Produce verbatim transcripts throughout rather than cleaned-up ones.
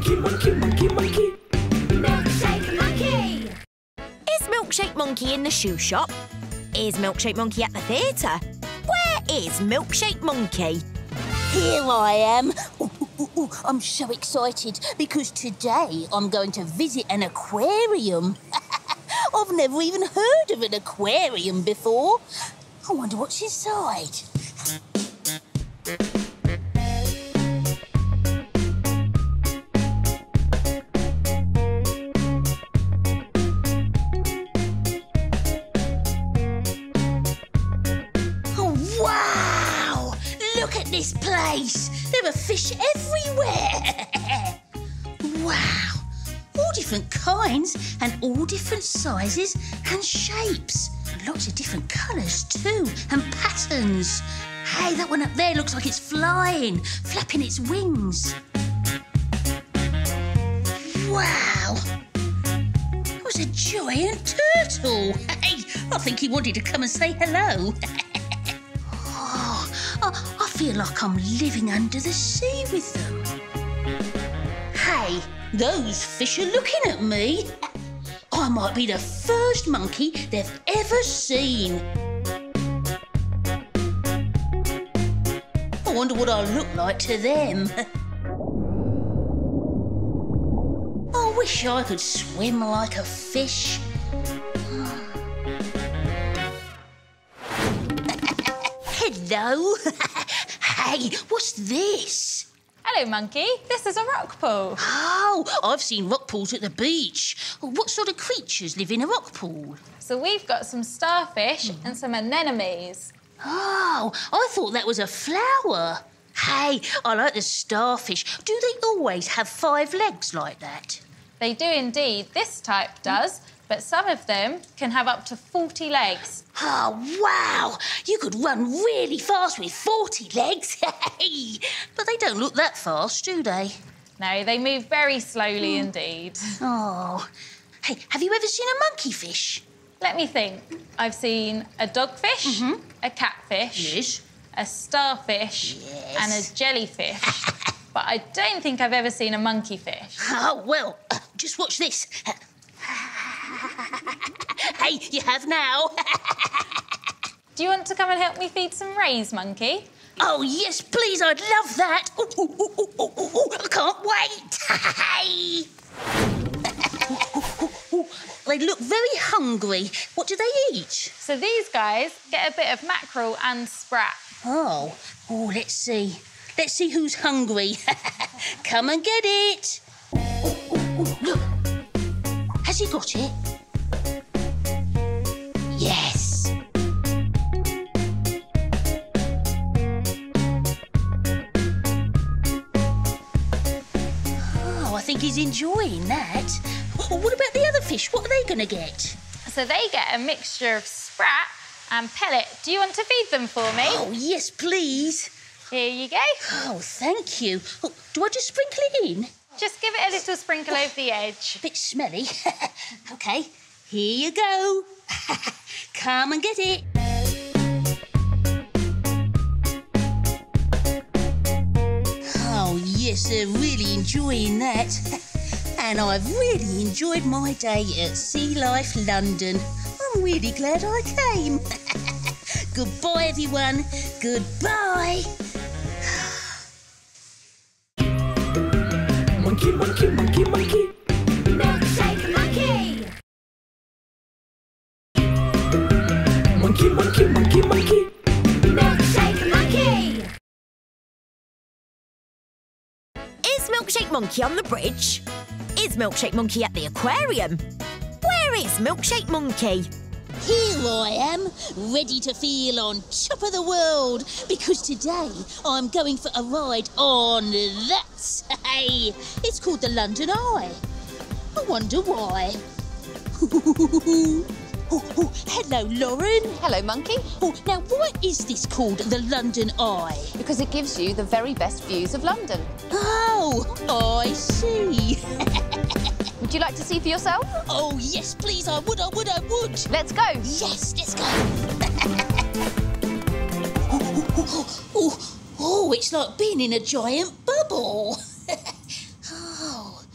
Monkey, monkey, monkey, monkey. Milkshake Monkey! Is Milkshake Monkey in the shoe shop? Is Milkshake Monkey at the theatre? Where is Milkshake Monkey? Here I am. Ooh, ooh, ooh, ooh. I'm so excited because today I'm going to visit an aquarium. I've never even heard of an aquarium before. I wonder what's inside. Look at this place. There are fish everywhere. Wow. All different kinds and all different sizes and shapes. And lots of different colours too and patterns. Hey, that one up there looks like it's flying, flapping its wings. Wow. It was a giant turtle. Hey, I think he wanted to come and say hello. I, I feel like I'm living under the sea with them. Hey, those fish are looking at me. I might be the first monkey they've ever seen. I wonder what I look like to them. I wish I could swim like a fish. Hello. Hey, what's this? Hello, Monkey. This is a rock pool. Oh, I've seen rock pools at the beach. What sort of creatures live in a rock pool? So we've got some starfish mm. and some anemones. Oh, I thought that was a flower. Hey, I like the starfish. Do they always have five legs like that? They do indeed. This type does. But some of them can have up to forty legs. Oh, wow! You could run really fast with forty legs. But they don't look that fast, do they? No, they move very slowly mm. indeed. Oh. Hey, have you ever seen a monkey fish? Let me think. I've seen a dogfish, mm-hmm. a catfish, yes. a starfish yes. and a jellyfish. But I don't think I've ever seen a monkey fish. Oh, well, uh, just watch this. Hey, you have now. Do you want to come and help me feed some rays, Monkey? Oh, yes, please, I'd love that. Ooh, ooh, ooh, ooh, ooh, ooh, ooh. I can't wait. They look very hungry. What do they eat? So these guys get a bit of mackerel and sprat. Oh, oh, let's see. Let's see who's hungry. Come and get it. Ooh, ooh, ooh, look. Has he got it? Yes. Oh, I think he's enjoying that. Oh, what about the other fish? What are they going to get? So they get a mixture of sprat and pellet. Do you want to feed them for me? Oh, yes, please. Here you go. Oh, thank you. Oh, do I just sprinkle it in? Just give it a little sprinkle over the edge. A bit smelly. OK, here you go. Come and get it. Oh, yes, they're really enjoying that. And I've really enjoyed my day at Sea Life London. I'm really glad I came. Goodbye, everyone. Goodbye. Monkey, monkey, monkey, monkey. Milkshake Monkey! Monkey, monkey, monkey, monkey. Milkshake Monkey! Is Milkshake Monkey on the bridge? Is Milkshake Monkey at the aquarium? Where is Milkshake Monkey? Here I am, ready to feel on top of the world, because today I'm going for a ride on that. Hey, it's called the London Eye. I wonder why. Oh, oh, hello, Lauren. Hello, Monkey. Oh, now, why is this called the London Eye? Because it gives you the very best views of London. Oh, I see. Would you like to see for yourself? Oh, yes, please, I would, I would, I would. Let's go. Yes, let's go. oh, oh, oh, oh, oh, it's like being in a giant bubble. Oh,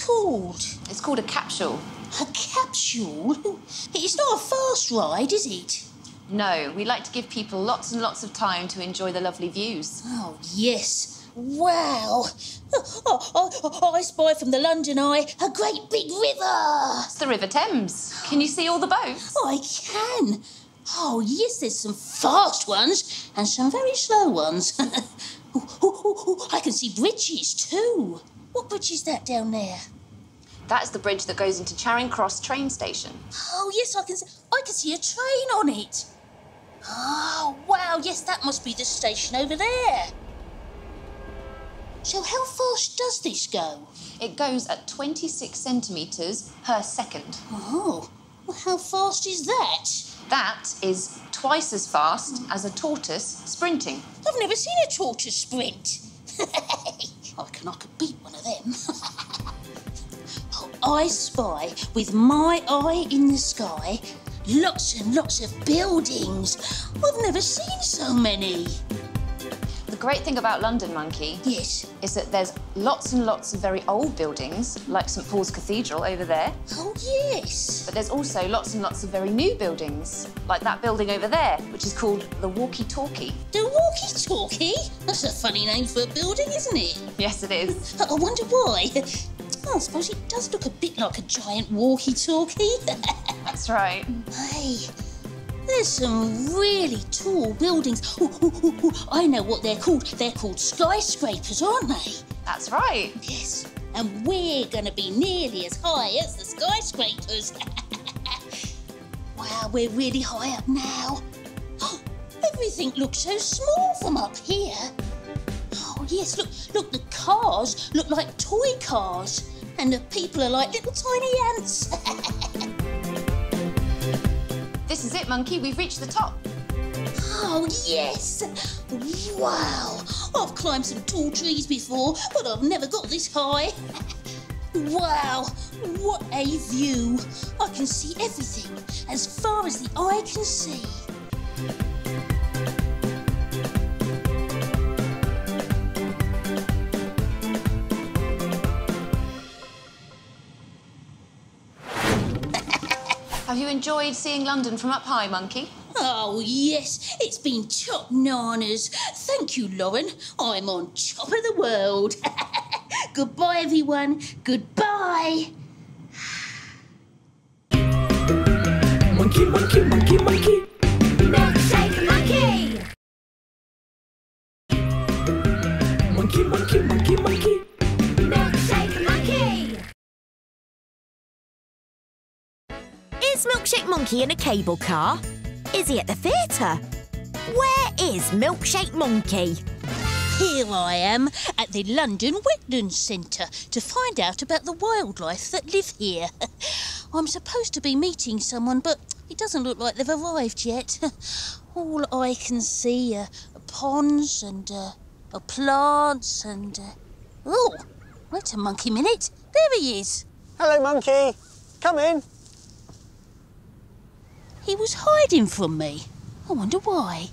called? It's called a capsule. A capsule? It's not a fast ride, is it? No, we like to give people lots and lots of time to enjoy the lovely views. Oh, yes. Wow. Oh, I, I spy from the London Eye a great big river. It's the River Thames. Can you see all the boats? I can. Oh, yes, there's some fast ones and some very slow ones. Ooh, ooh, ooh, ooh, I can see bridges too. What bridge is that down there? That's the bridge that goes into Charing Cross train station. Oh, yes, I can see, I can see a train on it. Oh, wow, yes, that must be the station over there. So how fast does this go? It goes at twenty-six centimetres per second. Oh, well, how fast is that? That is twice as fast as a tortoise sprinting. I've never seen a tortoise sprint. I reckon I could beat one of them. Oh, I spy with my eye in the sky lots and lots of buildings. I've never seen so many. The great thing about London, Monkey, Yes. is that there's lots and lots of very old buildings, like St Paul's Cathedral over there. Oh, yes. But there's also lots and lots of very new buildings, like that building over there, which is called the Walkie Talkie. The walkie-talkie? That's a funny name for a building, isn't it? Yes, it is. I wonder why. Oh, I suppose it does look a bit like a giant walkie-talkie. That's right. Hey, there's some really tall buildings. Ooh, ooh, ooh, ooh. I know what they're called. They're called skyscrapers, aren't they? That's right. Yes, and we're going to be nearly as high as the skyscrapers. Wow, we're really high up now. Everything looks so small from up here. Oh, yes, look, look, the cars look like toy cars, and the people are like little tiny ants. This is it, Monkey. We've reached the top. Oh, yes! Wow! I've climbed some tall trees before, but I've never got this high. Wow! What a view! I can see everything as far as the eye can see. Have you enjoyed seeing London from up high, Monkey? Oh, yes, it's been top nanas. Thank you, Lauren. I'm on top of the world. Goodbye, everyone. Goodbye. Monkey, monkey, monkey, monkey. Milkshake monkey. Monkey, monkey, monkey, monkey. Milkshake monkey. Is Milkshake Monkey in a cable car? Is he at the theatre? Where is Milkshake Monkey? Here I am at the London Wetlands Centre to find out about the wildlife that live here. I'm supposed to be meeting someone, but it doesn't look like they've arrived yet. All I can see are ponds and uh, are plants and... Uh... Oh, wait a monkey minute. There he is. Hello, Monkey. Come in. He was hiding from me. I wonder why.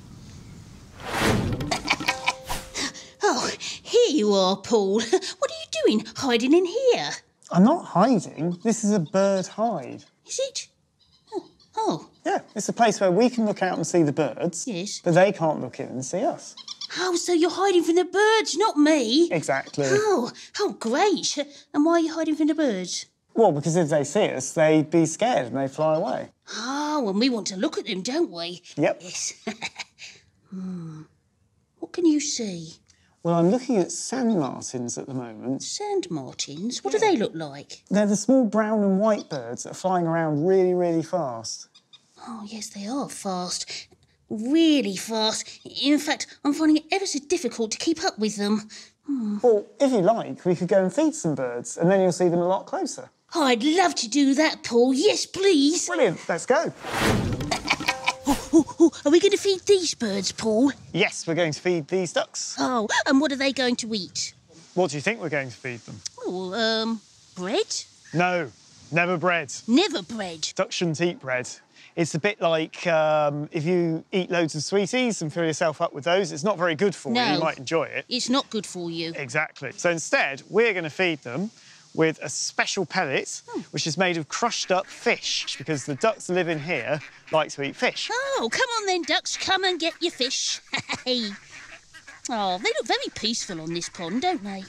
Oh, here you are, Paul. What are you doing hiding in here? I'm not hiding. This is a bird hide. Is it? Oh, oh. Yeah, it's a place where we can look out and see the birds. Yes. But they can't look in and see us. Oh, so you're hiding from the birds, not me? Exactly. Oh, oh, great. And why are you hiding from the birds? Well, because if they see us, they'd be scared and they'd fly away. Oh, and we want to look at them, don't we? Yep. Yes. hmm. What can you see? Well, I'm looking at sand martins at the moment. Sand martins? What do they look like? They're the small brown and white birds that are flying around really, really fast. Oh, yes, they are fast. Really fast. In fact, I'm finding it ever so difficult to keep up with them. Hmm. Well, if you like, we could go and feed some birds and then you'll see them a lot closer. Oh, I'd love to do that, Paul. Yes, please. Brilliant, let's go. Oh, oh, oh. Are we going to feed these birds, Paul? Yes, we're going to feed these ducks. Oh, and what are they going to eat? What do you think we're going to feed them? Oh, um, bread? No, never bread. Never bread. Ducks shouldn't eat bread. It's a bit like um, if you eat loads of sweeties and fill yourself up with those, it's not very good for No. you. You might enjoy it. It's not good for you. Exactly. So instead, we're going to feed them with a special pellet, Oh. which is made of crushed up fish, because the ducks that live in here like to eat fish. Oh, come on then, ducks, come and get your fish. Hey. Oh, they look very peaceful on this pond, don't they?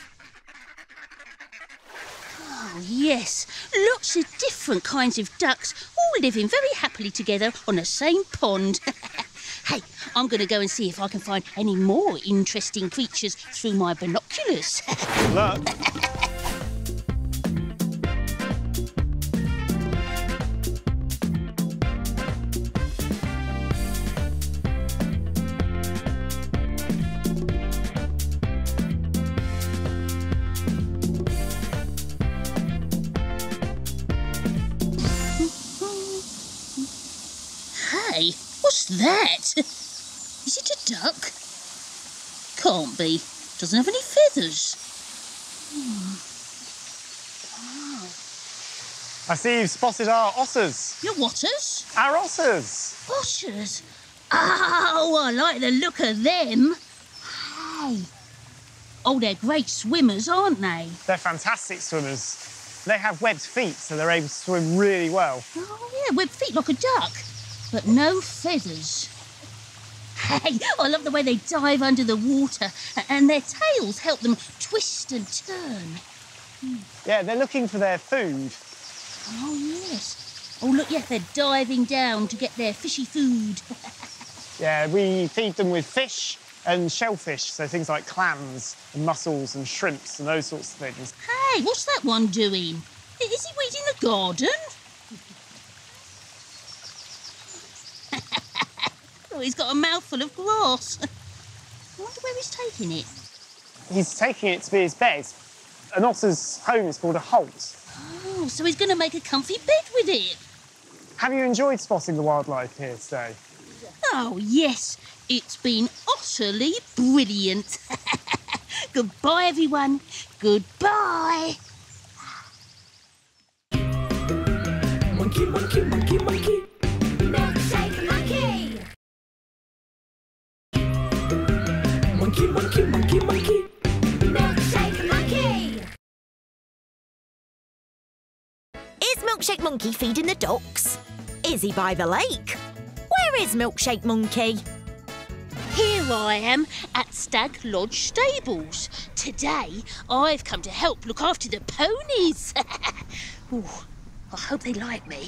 Oh, yes. Lots of different kinds of ducks, all living very happily together on the same pond. Hey, I'm going to go and see if I can find any more interesting creatures through my binoculars. Good luck. Hey, what's that? Is it a duck? Can't be. Doesn't have any feathers. I see you've spotted our otters. Your otters? Our otters. Otters? Oh, I like the look of them. Hey. Oh, they're great swimmers, aren't they? They're fantastic swimmers. They have webbed feet, so they're able to swim really well. Oh, yeah, webbed feet like a duck, but no feathers. Hey, I love the way they dive under the water, and their tails help them twist and turn. Yeah, they're looking for their food. Oh, yes. Oh, look, yes, they're diving down to get their fishy food. Yeah, we feed them with fish and shellfish, so things like clams and mussels and shrimps and those sorts of things. Hey, what's that one doing? I- Is he weeding the garden? Oh, he's got a mouthful of grass. I wonder where he's taking it. He's taking it to be his bed. An otter's home is called a holt. Oh, so he's going to make a comfy bed with it. Have you enjoyed spotting the wildlife here today? Oh, yes. It's been utterly brilliant. Goodbye, everyone. Goodbye. Monkey, monkey, monkey, monkey. Milkshake monkey. Monkey, monkey, monkey, monkey. Milkshake monkey. Is Milkshake Monkey feeding the ducks? Is he by the lake? Where is Milkshake Monkey? Here I am at Stag Lodge Stables. Today, I've come to help look after the ponies. Ooh, I hope they like me.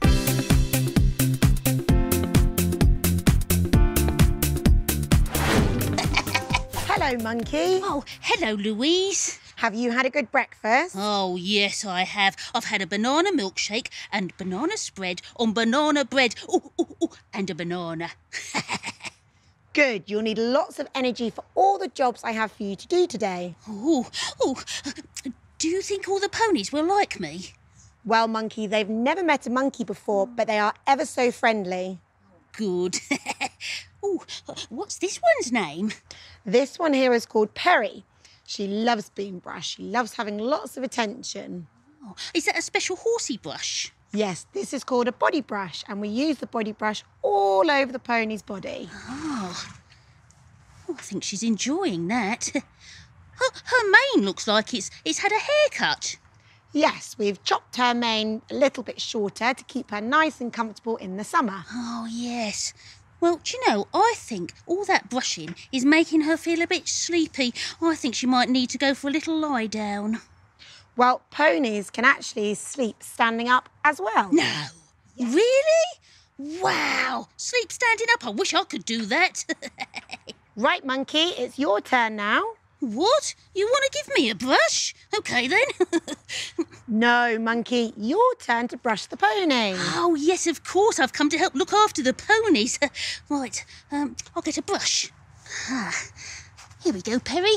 Hello, Monkey. Oh, hello, Louise. Have you had a good breakfast? Oh, yes, I have. I've had a banana milkshake and banana spread on banana bread. Ooh, ooh, ooh, and a banana. Good. You'll need lots of energy for all the jobs I have for you to do today. Ooh, ooh. Do you think all the ponies will like me? Well, Monkey, they've never met a monkey before, but they are ever so friendly. Good. Ooh, what's this one's name? This one here is called Perry. She loves being brushed. She loves having lots of attention. Oh, is that a special horsey brush? Yes, this is called a body brush, and we use the body brush all over the pony's body. Oh, oh I think she's enjoying that. Her, her mane looks like it's, it's had a haircut. Yes, we've chopped her mane a little bit shorter to keep her nice and comfortable in the summer. Oh, yes. Well, do you know, I think all that brushing is making her feel a bit sleepy. I think she might need to go for a little lie down. Well, ponies can actually sleep standing up as well. No. Really? Wow. Sleep standing up. I wish I could do that. Right, Monkey, it's your turn now. What? You want to give me a brush? OK, then. No, Monkey, your turn to brush the pony. Oh, yes, of course. I've come to help look after the ponies. Right, um, I'll get a brush. Ah, here we go, Perry.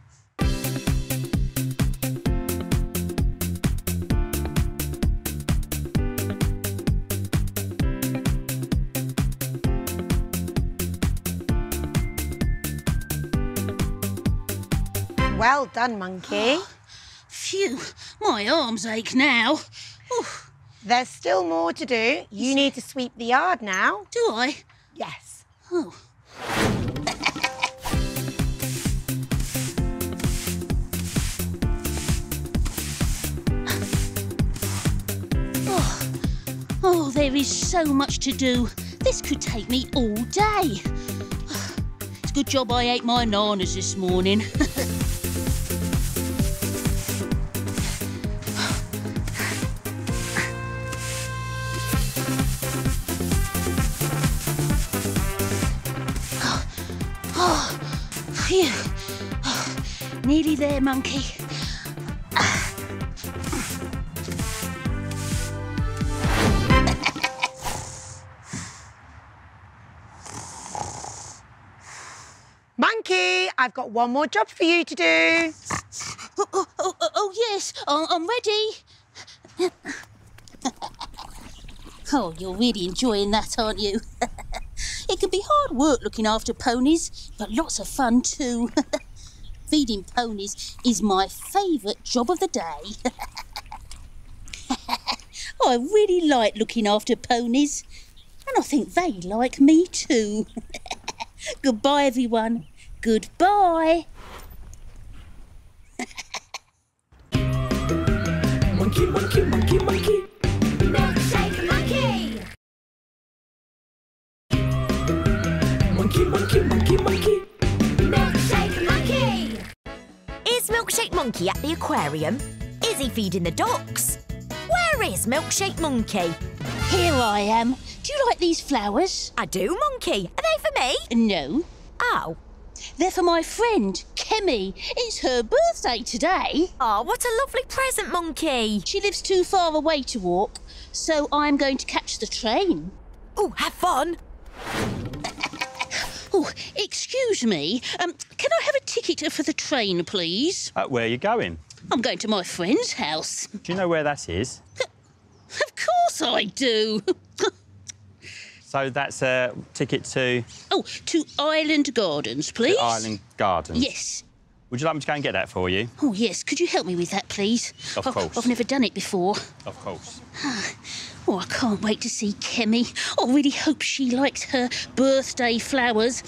Well done, Monkey. Phew, my arms ache now. Oof. There's still more to do. You need to sweep the yard now. Do I? Yes. Oh. There is so much to do. This could take me all day. It's a good job I ate my bananas this morning. Oh, phew. Nearly there, monkey. Monkey, I've got one more job for you to do. Oh, oh, oh, oh yes, I- I'm ready. Oh, you're really enjoying that, aren't you? It can be hard work looking after ponies, but lots of fun too. Feeding ponies is my favourite job of the day. I really like looking after ponies, and I think they like me too. Goodbye, everyone. Goodbye. Monkey, monkey, monkey, monkey. Milkshake monkey. Monkey, monkey, monkey, monkey. Milkshake monkey. Is Milkshake Monkey at the aquarium? Is he feeding the ducks? Where is Milkshake Monkey? Here I am. Do you like these flowers? I do, Monkey. Are they for me? No. Oh. They're for my friend, Kemi. It's her birthday today. Oh, what a lovely present, Monkey. She lives too far away to walk, so I'm going to catch the train. Oh, have fun. Oh, excuse me. Um, can I have a ticket for the train, please? Uh, where are you going? I'm going to my friend's house. Do you know where that is? Of course I do. So that's a ticket to Oh, to Island Gardens, please. the Island Gardens. Yes. Would you like me to go and get that for you? Oh, yes. Could you help me with that, please? Of I- course. I've never done it before. Of course. Oh, I can't wait to see Kemi. I really hope she likes her birthday flowers.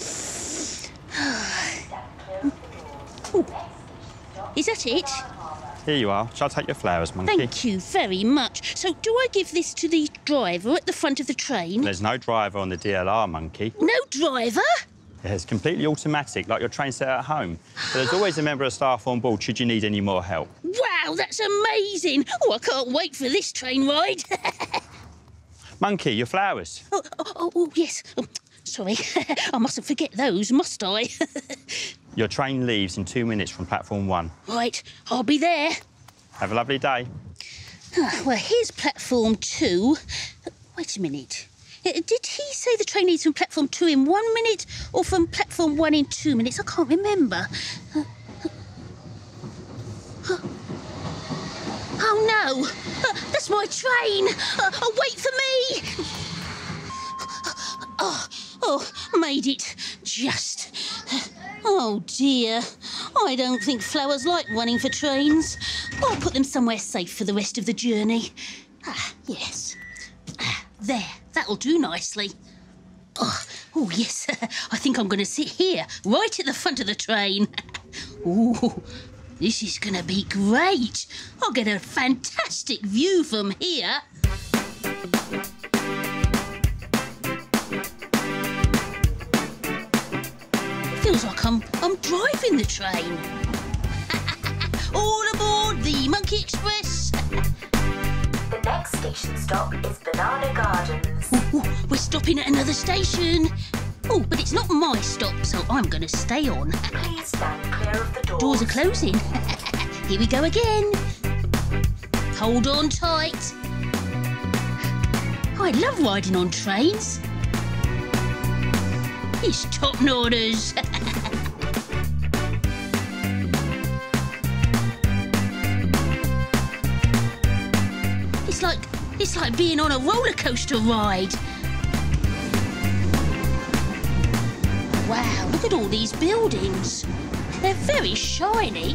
Oh. Is that it? Here you are. Shall I take your flowers, Monkey? Thank you very much. So, do I give this to the driver at the front of the train? There's no driver on the D L R, Monkey. No driver? It's completely automatic, like your train set at home. But there's always a member of staff on board should you need any more help. Wow, that's amazing. Oh, I can't wait for this train ride. Monkey, your flowers. oh, oh, oh, oh, yes. Oh, sorry, I mustn't forget those, must I? Your train leaves in two minutes from platform one. Right, I'll be there. Have a lovely day. Ah, well, here's platform two. Wait a minute. Uh, Did he say the train leaves from platform two in one minute or from platform one in two minutes? I can't remember. Uh, uh, oh, no. Uh, that's my train. Uh, oh, wait for me. Oh, oh, made it. Just. Oh, dear. I don't think flowers like running for trains. I'll put them somewhere safe for the rest of the journey. Ah, yes. Ah, there. That'll do nicely. Oh, oh yes. I think I'm going to sit here, right at the front of the train. Oh, this is going to be great. I'll get a fantastic view from here. Feels like I'm I'm driving the train. All aboard the Monkey Express. The next station stop is Banana Gardens. Ooh, ooh, we're stopping at another station. Oh, but it's not my stop, so I'm going to stay on. Please stand clear of the doors. Doors are closing. Here we go again. Hold on tight. I love riding on trains. It's top orders. It's like it's like being on a roller coaster ride. Wow, look at all these buildings. They're very shiny.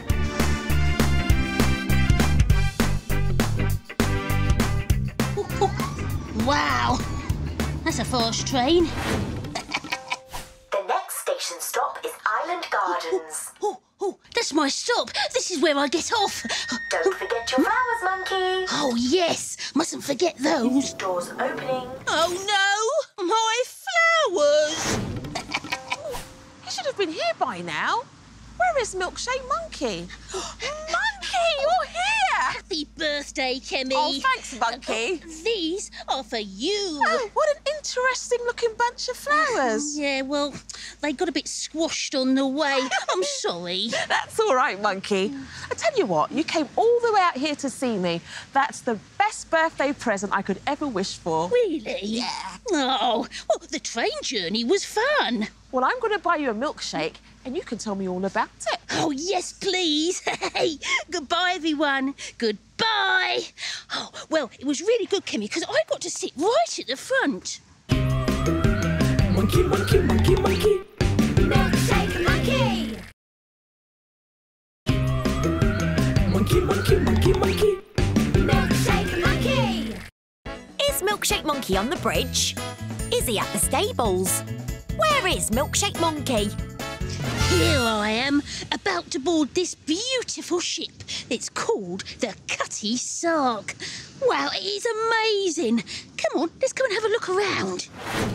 Oh, oh. Wow, that's a fast train. The next station stop is Island Gardens. Oh, oh, that's my stop. This is where I get off. Don't forget your flowers, Monkey. Oh, yes. Mustn't forget those. Doors opening. Oh, no! My flowers! He should have been here by now. Where is Milkshake Monkey? Monkey, you're here! Happy birthday, Kemi. Oh, thanks, Monkey. These are for you. Oh, what an interesting-looking bunch of flowers. Yeah, well, they got a bit squashed on the way. I'm sorry. That's all right, Monkey. I tell you what, you came all the way out here to see me. That's the best birthday present I could ever wish for. Really? Yeah. Oh, well, the train journey was fun. Well, I'm going to buy you a milkshake and you can tell me all about it. Oh, yes, please. Hey, goodbye, everyone. Goodbye. Oh, well, it was really good, Kimmy, because I got to sit right at the front. Monkey, monkey, monkey, monkey. Milkshake Monkey. Monkey, monkey, monkey, monkey. Milkshake Monkey. Is Milkshake Monkey on the bridge? Is he at the stables? Where is Milkshake Monkey? Here I am, about to board this beautiful ship. It's called the Cutty Sark. Wow, it is amazing. Come on, let's go and have a look around.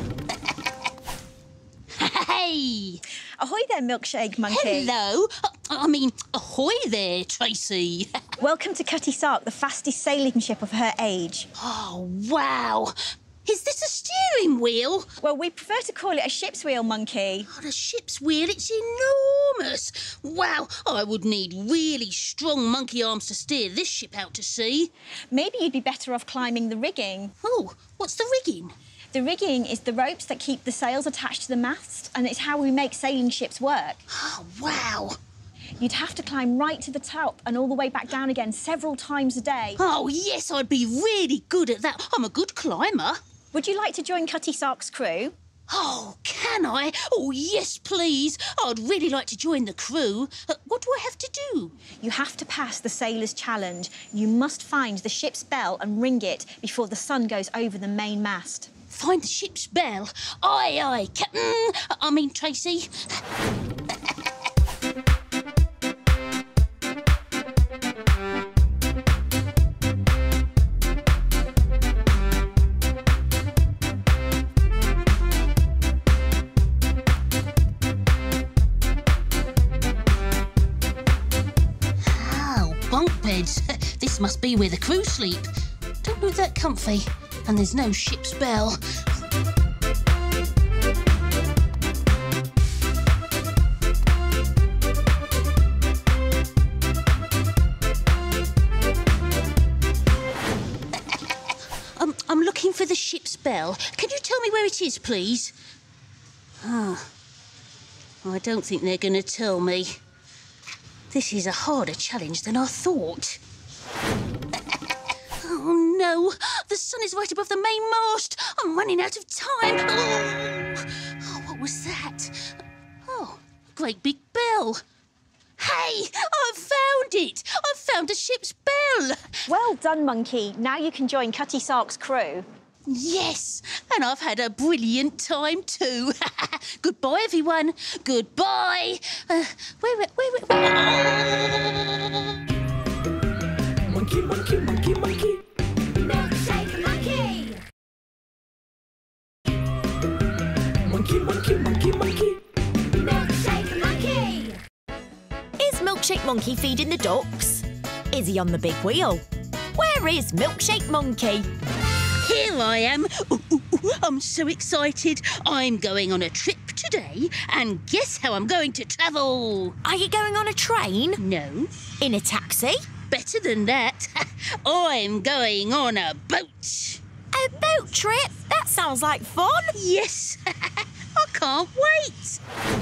Hey! Ahoy there, Milkshake Monkey. Hello. I mean, ahoy there, Tracy. Welcome to Cutty Sark, the fastest sailing ship of her age. Oh, wow. Is this a steering wheel? Well, we prefer to call it a ship's wheel, Monkey. Oh, the ship's wheel, it's enormous. Wow, I would need really strong monkey arms to steer this ship out to sea. Maybe you'd be better off climbing the rigging. Oh, what's the rigging? The rigging is the ropes that keep the sails attached to the mast, and it's how we make sailing ships work. Oh, wow. You'd have to climb right to the top and all the way back down again several times a day. Oh, yes, I'd be really good at that. I'm a good climber. Would you like to join Cutty Sark's crew? Oh, can I? Oh, yes, please. I'd really like to join the crew. Uh, what do I have to do? You have to pass the Sailor's Challenge. You must find the ship's bell and ring it before the sun goes over the main mast. Find the ship's bell? Aye, aye, Captain. I mean, Tracy. Bunk beds. This must be where the crew sleep. Don't look that comfy. And there's no ship's bell. Um, I'm looking for the ship's bell. Can you tell me where it is, please? Ah, I don't think they're going to tell me. This is a harder challenge than I thought. Oh, no. The sun is right above the main mast. I'm running out of time. Oh, oh what was that? Oh, a great big bell. Hey, I've found it. I've found a ship's bell. Well done, Monkey. Now you can join Cutty Sark's crew. Yes, and I've had a brilliant time too. Goodbye, everyone. Goodbye. Uh, where, where, where, where? Monkey, monkey, monkey, monkey. Milkshake Monkey. Monkey, monkey, monkey, monkey. Milkshake Monkey. Is Milkshake Monkey feeding the ducks? Is he on the big wheel? Where is Milkshake Monkey? Here I am. Ooh, ooh, ooh, I'm so excited. I'm going on a trip today, and guess how I'm going to travel? Are you going on a train? No. In a taxi? Better than that. I'm going on a boat. A boat trip? That sounds like fun. Yes. I can't wait.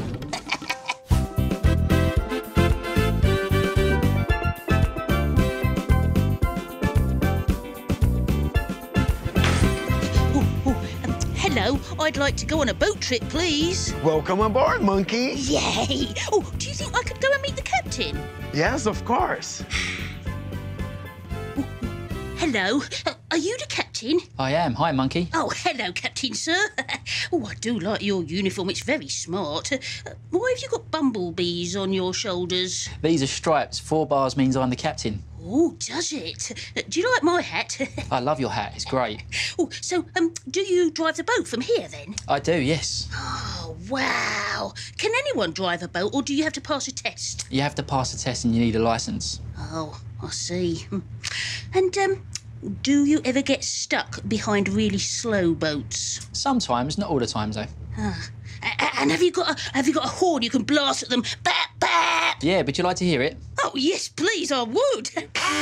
Hello, I'd like to go on a boat trip, please. Welcome aboard, Monkey. Yay! Oh, do you think I could go and meet the captain? Yes, of course. Hello. Uh, are you the captain? I am. Hi, Monkey. Oh, hello, Captain, sir. Oh, I do like your uniform. It's very smart. Uh, why have you got bumblebees on your shoulders? These are stripes. Four bars means I'm the captain. Oh, does it? Uh, do you like my hat? I love your hat. It's great. Oh, so, um, do you drive the boat from here, then? I do, yes. Oh, wow. Can anyone drive a boat, or do you have to pass a test? You have to pass a test and you need a licence. Oh, I see. And, um, do you ever get stuck behind really slow boats? Sometimes, not all the time, though. Ah. A- and have you got a, have you got a horn you can blast at them? Bap, bap! Yeah, but you like to hear it? Oh, yes, please, I would.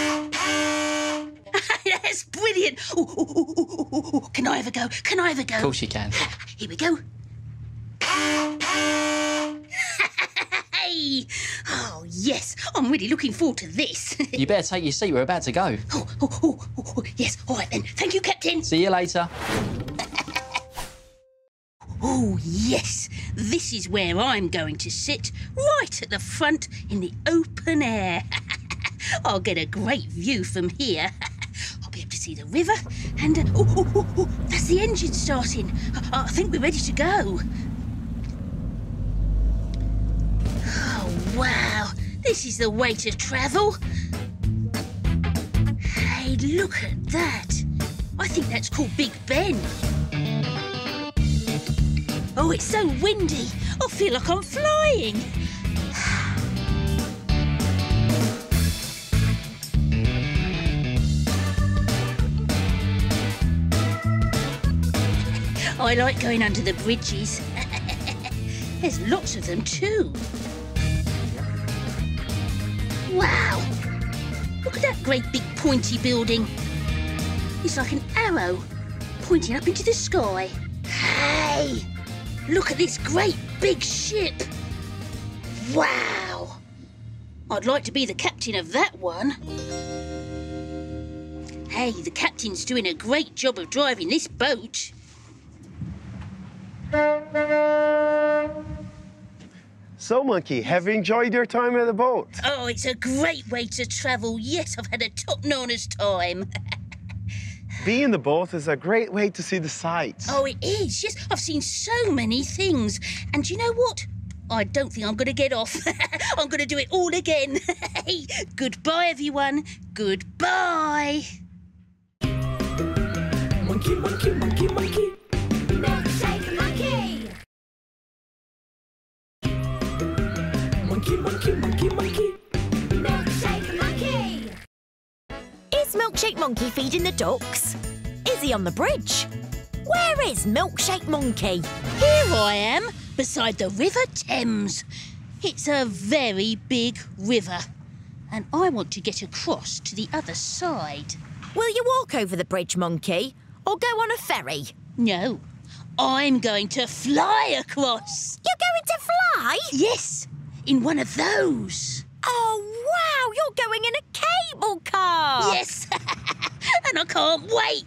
That's brilliant. Ooh, ooh, ooh, ooh, ooh, ooh. Can I have a go? Can I have a go? Of course you can. Here we go. Hey! Oh, yes, I'm really looking forward to this. You better take your seat. We're about to go. Oh, oh, oh, oh, oh, yes, all right then. Thank you, Captain. See you later. Oh, yes, this is where I'm going to sit, right at the front in the open air. I'll get a great view from here. I'll be able to see the river and... Uh, oh, oh, oh, oh, that's the engine starting. I, I think we're ready to go. Oh, wow, this is the way to travel. Hey, look at that. I think that's called Big Ben. Oh, it's so windy. I feel like I'm flying. I like going under the bridges. There's lots of them too. Wow! Look at that great big pointy building. It's like an arrow pointing up into the sky. Hey! Look at this great big ship. Wow! I'd like to be the captain of that one. Hey, the captain's doing a great job of driving this boat. So, Monkey, have you enjoyed your time at the boat? Oh, it's a great way to travel. Yes, I've had a top-notch time. Being in the boat is a great way to see the sights. Oh, it is. Yes, I've seen so many things. And you know what? I don't think I'm going to get off. I'm going to do it all again. Hey, goodbye, everyone. Goodbye. Monkey, monkey, monkey, monkey. Milkshake monkey. Monkey, monkey, monkey, monkey. Milkshake monkey. Is Milkshake Monkey feeding the ducks? Is he on the bridge? Where is Milkshake Monkey? Here I am, beside the River Thames. It's a very big river, and I want to get across to the other side. Will you walk over the bridge, Monkey, or go on a ferry? No, I'm going to fly across. You're going to fly? Yes, in one of those. Oh, wow, you're going in a cable car. Yes, and I can't wait.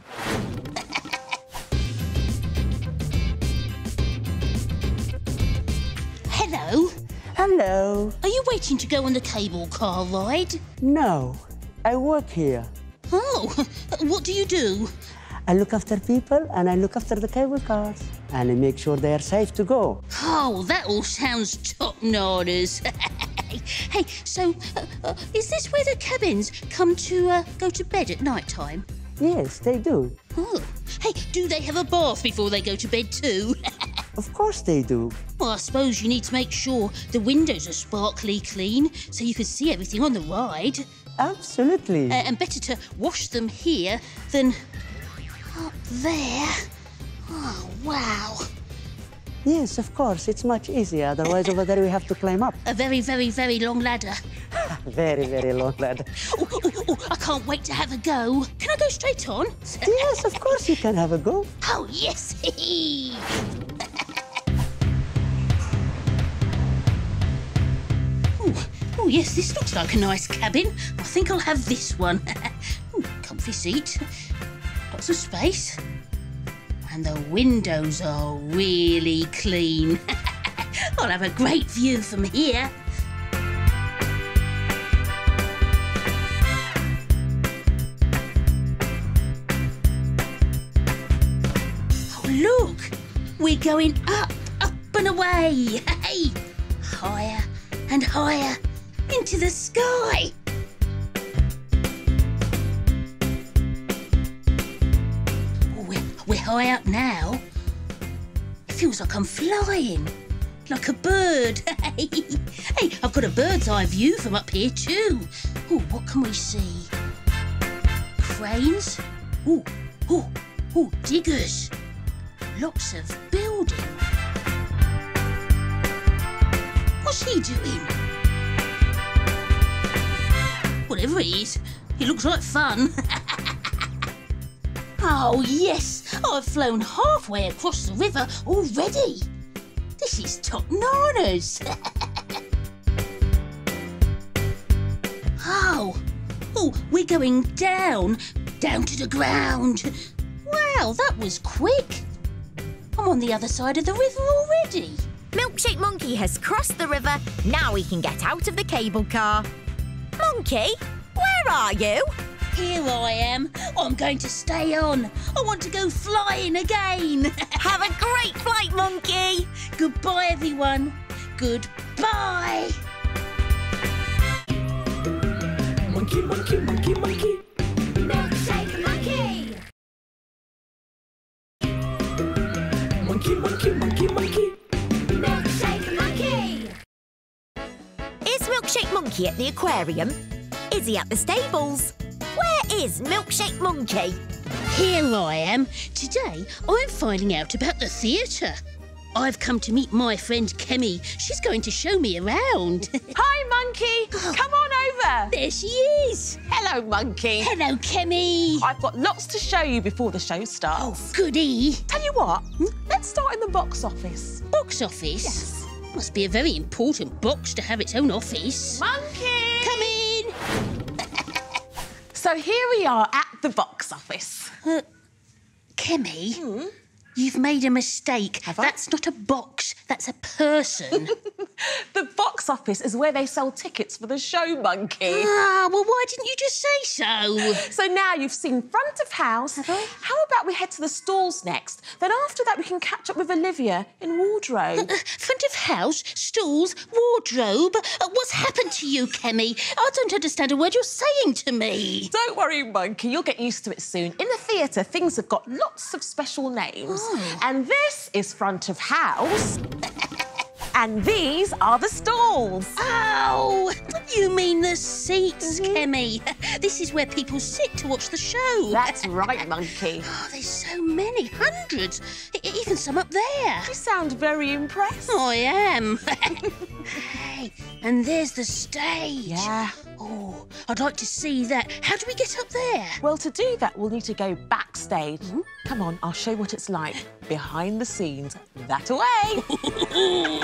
Hello. Hello. Are you waiting to go on the cable car ride? No, I work here. Oh, what do you do? I look after people and I look after the cable cars and I make sure they are safe to go. Oh, that all sounds top-noters. Hey, so uh, uh, is this where the cabins come to uh, go to bed at night time? Yes, they do. Oh, hey, do they have a bath before they go to bed too? Of course they do. Well, I suppose you need to make sure the windows are sparkly clean so you can see everything on the ride. Absolutely. Uh, and better to wash them here than up there. Oh, wow. Yes, of course. It's much easier. Otherwise, over there we have to climb up. A very, very, very long ladder. Very, very long ladder. Oh, oh, oh, I can't wait to have a go. Can I go straight on? Yes, of course you can have a go. Oh, yes. oh, oh, yes, this looks like a nice cabin. I think I'll have this one. Ooh, comfy seat. Lots of space. And the windows are really clean. I'll have a great view from here. we're going up, up and away. Hey, higher and higher into the sky. Oh, we're, we're high up now. It feels like I'm flying, like a bird. Hey, hey, I've got a bird's eye view from up here too. Oh, what can we see? Cranes. Oh, oh, oh, diggers. Lots of building. What's he doing? Whatever it is, it looks like fun. Oh, yes, I've flown halfway across the river already. This is top bananas. Oh, oh, we're going down, down to the ground. Wow, that was quick. I'm on the other side of the river already. Milkshake Monkey has crossed the river. Now he can get out of the cable car. Monkey, where are you? Here I am. I'm going to stay on. I want to go flying again. Have a great flight, Monkey. Goodbye, everyone. Goodbye. Monkey, monkey, monkey, monkey. Milkshake monkey. Monkey, monkey, monkey, monkey. Milkshake monkey. Is Milkshake Monkey at the aquarium? Is he at the stables? Where is Milkshake Monkey? Here I am. Today, I'm finding out about the theatre. I've come to meet my friend Kemi. She's going to show me around. Hi, Monkey. Come on over. There she is. Hello, Monkey. Hello, Kemi. I've got lots to show you before the show starts. Oh, goody. Tell you what, let's start in the box office. Box office? Yes. Must be a very important box to have its own office. Monkey! Come in. So here we are at the box office. Uh, Kemi, Hmm? you've made a mistake. Have I? That's not a box, that's a person. The box office is where they sell tickets for the show, Monkey. Ah, well, why didn't you just say so? So now you've seen front of house. Have I? How about we head to the stalls next? Then after that we can catch up with Olivia in wardrobe. Uh, front of house, stalls, wardrobe. Uh, what's happened to you, Kemi? I don't understand a word you're saying to me. Don't worry, Monkey, you'll get used to it soon. In the theatre, things have got lots of special names. Oh. And this is front of house. And these are the stalls. Oh, you mean the seats, Mm-hmm. Kemi. This is where people sit to watch the show. That's right, Monkey. Oh, there's so many, hundreds. E- even some up there. You sound very impressed. I am. Hey, and there's the stage. Yeah. Oh, I'd like to see that. How do we get up there? Well, to do that, we'll need to go backstage. Mm-hmm. Come on, I'll show you what it's like behind the scenes. That away.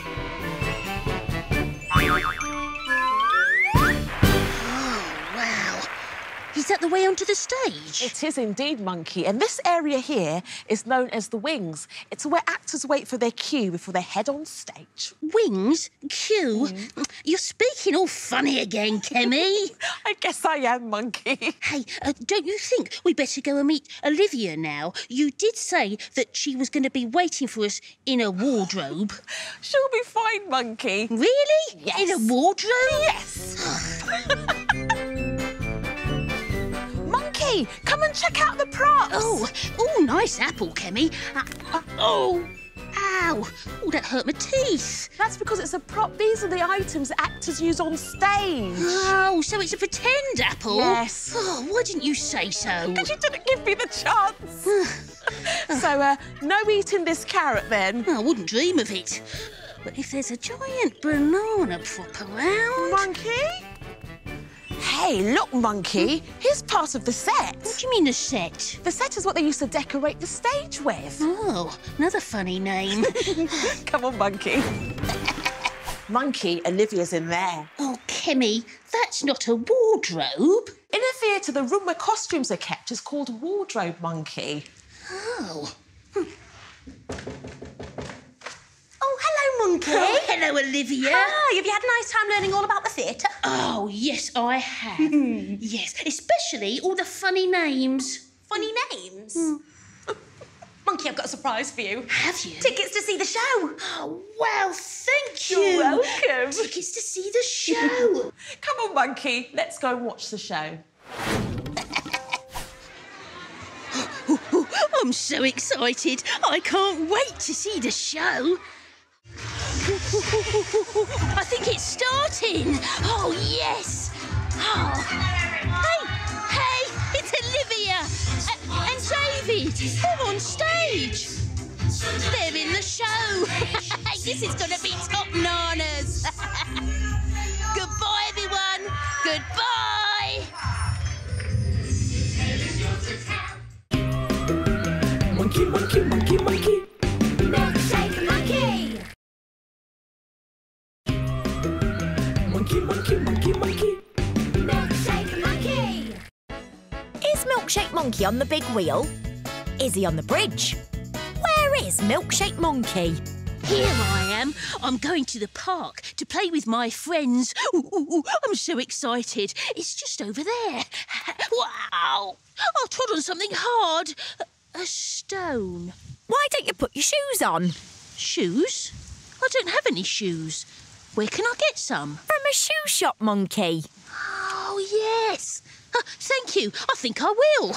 Wow. Is that the way onto the stage? It is indeed, Monkey. And this area here is known as the wings. It's where actors wait for their cue before they head on stage. Wings? Cue? Mm. You're speaking all funny again, Kemi. I guess I am, Monkey. Hey, uh, don't you think we better go and meet Olivia now? You did say that she was going to be waiting for us in a wardrobe. She'll be fine, Monkey. Really? Yes. In a wardrobe? Yes. Monkey, come and check out the props. Oh, oh, nice apple, Kemi. Uh, uh, oh, ow. Oh, that hurt my teeth. That's because it's a prop. These are the items actors use on stage. Oh, so it's a pretend apple? Yes. Oh, why didn't you say so? Because you didn't give me the chance. So, uh, no eating this carrot, then. I wouldn't dream of it. But if there's a giant banana prop around... Monkey? Hey, look, Monkey. Here's part of the set. What do you mean, the set? The set is what they used to decorate the stage with. Oh, another funny name. Come on, Monkey. Monkey, Olivia's in there. Oh, Kemi, that's not a wardrobe. In a theatre, the room where costumes are kept is called wardrobe, Monkey. Oh. Oh, hello, Monkey. Oh, hello, Olivia. Hi, have you had a nice time learning all about the theatre? Oh, yes, I have. Yes, especially all the funny names. Funny names? Monkey, I've got a surprise for you. Have you? Tickets to see the show. Oh, wow, thank you. You're welcome. Tickets to see the show. Come on, Monkey, let's go and watch the show. I'm so excited. I can't wait to see the show. I think it's starting. Oh, yes. Oh. Hey, hey, it's Olivia uh, and David. They're on stage. They're in the show. This is going to be top nanas. Goodbye, everyone. Goodbye. Monkey, monkey, monkey, monkey. Milkshake monkey. Monkey, monkey, monkey, monkey. Milkshake monkey. Is Milkshake Monkey on the big wheel? Is he on the bridge? Where is Milkshake Monkey? Here I am. I'm going to the park to play with my friends. Ooh, ooh, ooh, I'm so excited. It's just over there. Wow! I trod on something hard. A stone. Why don't you put your shoes on? Shoes? I don't have any shoes. Where can I get some? From a shoe shop, Monkey. Oh, yes. Uh, thank you. I think I will.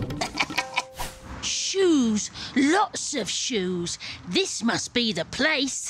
Shoes. Lots of shoes. This must be the place.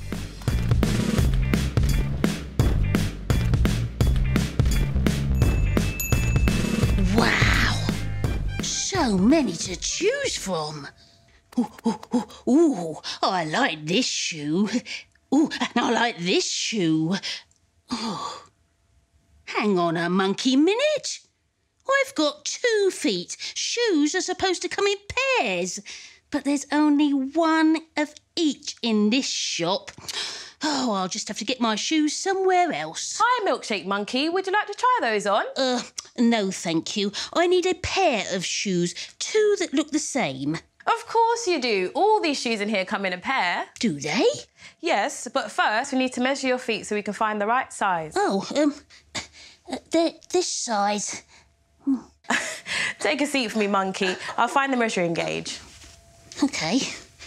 Wow. So many to choose from. Ooh, ooh, ooh, ooh, I like this shoe. Ooh, and I like this shoe. Oh. Hang on a monkey minute. I've got two feet. Shoes are supposed to come in pairs. But there's only one of each in this shop. Oh, I'll just have to get my shoes somewhere else. Hi, Milkshake Monkey. Would you like to try those on? Uh, no, thank you. I need a pair of shoes, two that look the same. Of course you do. All these shoes in here come in a pair. Do they? Yes, but first we need to measure your feet so we can find the right size. Oh, um, uh, they're this size. Take a seat for me, Monkey. I'll find the measuring gauge. OK.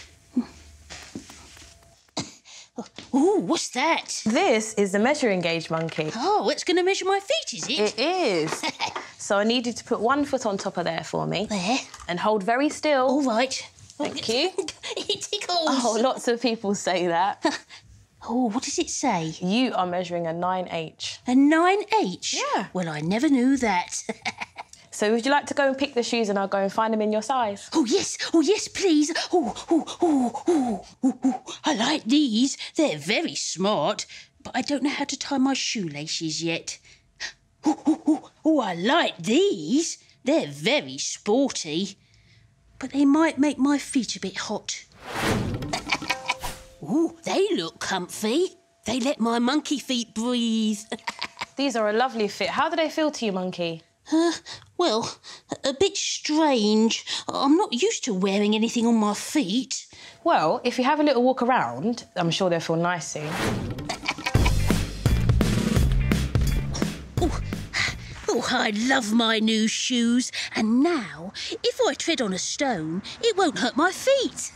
Ooh, what's that? This is the measuring gauge, Monkey. Oh, it's going to measure my feet, is it? It is. So I need you to put one foot on top of there for me. There. And hold very still. All right. Thank you. It tickles. Oh, lots of people say that. Oh, what does it say? You are measuring a nine H. A nine H? Yeah. Well, I never knew that. So would you like to go and pick the shoes and I'll go and find them in your size? Oh, yes. Oh, yes, please. Oh, oh, oh, oh, oh, oh. I like these. They're very smart, but I don't know how to tie my shoelaces yet. Oh, oh, oh, oh, I like these. They're very sporty, but they might make my feet a bit hot. Oh, they look comfy. They let my monkey feet breathe. These are a lovely fit. How do they feel to you, Monkey? Uh, well, a bit strange. I'm not used to wearing anything on my feet. Well, if you have a little walk around, I'm sure they'll feel nice soon. Oh, oh, I love my new shoes. And now, if I tread on a stone, it won't hurt my feet.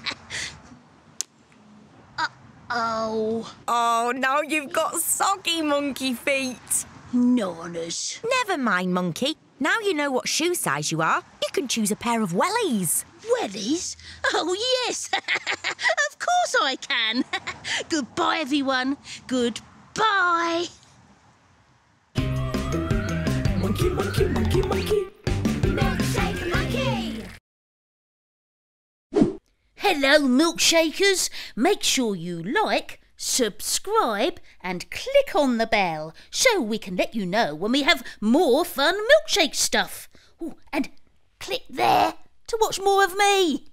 Uh-oh. Oh, now you've got soggy monkey feet. Nanas. Never mind, Monkey. Now you know what shoe size you are, you can choose a pair of wellies. Wellies? Oh, yes. Of course I can. Goodbye, everyone. Goodbye. Monkey, monkey, monkey, monkey. Milkshake monkey. Hello, milkshakers. Make sure you like, subscribe and click on the bell so we can let you know when we have more fun milkshake stuff. Ooh, and click there to watch more of me.